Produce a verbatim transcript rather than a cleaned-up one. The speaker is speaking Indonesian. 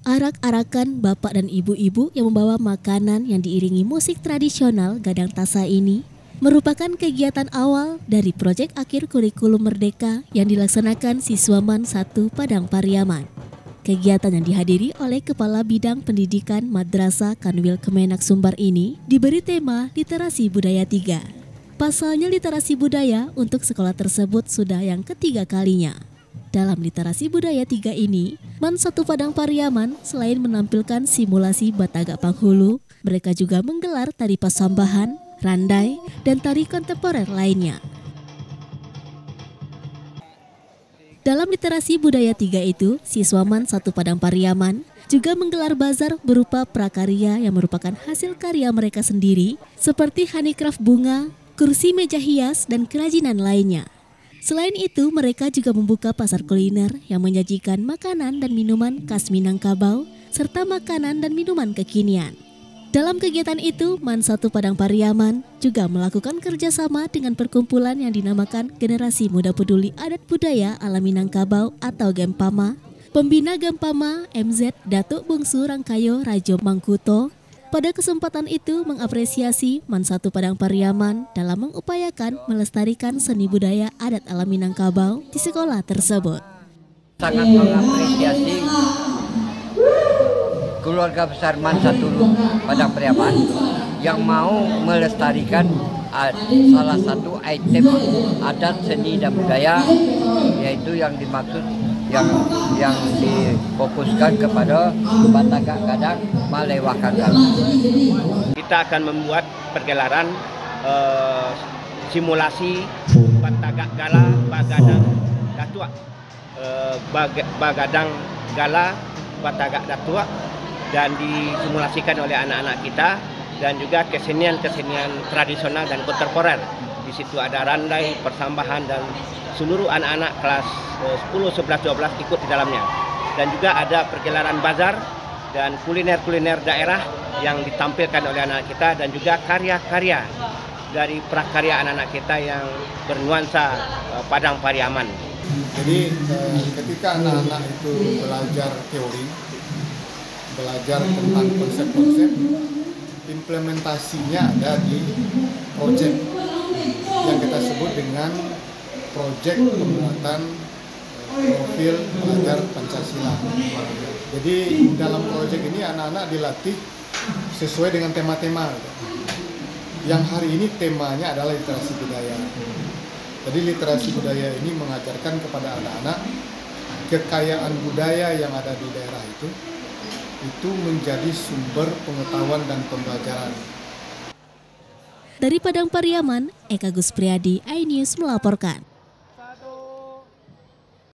Arak-arakan bapak dan ibu-ibu yang membawa makanan yang diiringi musik tradisional Gadang Tasa ini merupakan kegiatan awal dari proyek akhir kurikulum Merdeka yang dilaksanakan siswaman satu Padang Pariaman. Kegiatan yang dihadiri oleh Kepala Bidang Pendidikan Madrasah Kanwil Kemenak Sumbar ini diberi tema Literasi Budaya tiga. Pasalnya literasi budaya untuk sekolah tersebut sudah yang ketiga kalinya. Dalam literasi budaya tiga ini, Man satu Padang Pariaman selain menampilkan simulasi Batagak Panghulu, mereka juga menggelar tari pasambahan, randai, dan tari kontemporer lainnya. Dalam literasi budaya tiga itu, siswa Man satu Padang Pariaman juga menggelar bazar berupa prakarya yang merupakan hasil karya mereka sendiri, seperti handicraft bunga, kursi meja hias, dan kerajinan lainnya. Selain itu, mereka juga membuka pasar kuliner yang menyajikan makanan dan minuman khas Minangkabau, serta makanan dan minuman kekinian. Dalam kegiatan itu, Man satu Padang Pariaman juga melakukan kerjasama dengan perkumpulan yang dinamakan Generasi Muda Peduli Adat Budaya Alam Minangkabau atau Gempama. Pembina Gempama, M Z Datuk Bungsu Rangkayo Rajo Mangkuto, pada kesempatan itu mengapresiasi Man satu Padang Pariaman dalam mengupayakan melestarikan seni budaya adat alam Minangkabau di sekolah tersebut. Sangat mengapresiasi keluarga besar Man satu Padang Pariaman yang mau melestarikan salah satu item adat seni dan budaya, yaitu yang dimaksud yang yang difokuskan kepada Batagak Gadang Malewakan. Kita akan membuat pergelaran uh, simulasi Batagak Gala Bagadang Datua, uh, Bag, Bagadang Gala Batagak Datua, dan disimulasikan oleh anak-anak kita, dan juga kesenian-kesenian tradisional dan kontemporer. Di situ ada randai, persambahan, dan seluruh anak-anak kelas sepuluh, sebelas, dua belas ikut di dalamnya. Dan juga ada pergelaran bazar dan kuliner-kuliner daerah yang ditampilkan oleh anak kita, dan juga karya-karya dari prakarya anak-anak kita yang bernuansa Padang Pariaman. Jadi ketika anak-anak itu belajar teori, belajar tentang konsep-konsep, implementasinya ada di proyek yang kita sebut dengan proyek pembuatan profil pelajar Pancasila. Jadi dalam proyek ini anak-anak dilatih sesuai dengan tema-tema. Yang hari ini temanya adalah literasi budaya. Jadi literasi budaya ini mengajarkan kepada anak-anak kekayaan budaya yang ada di daerah itu, itu menjadi sumber pengetahuan dan pembelajaran. Dari Padang Pariaman, Eka Gus Priadi, iNews melaporkan.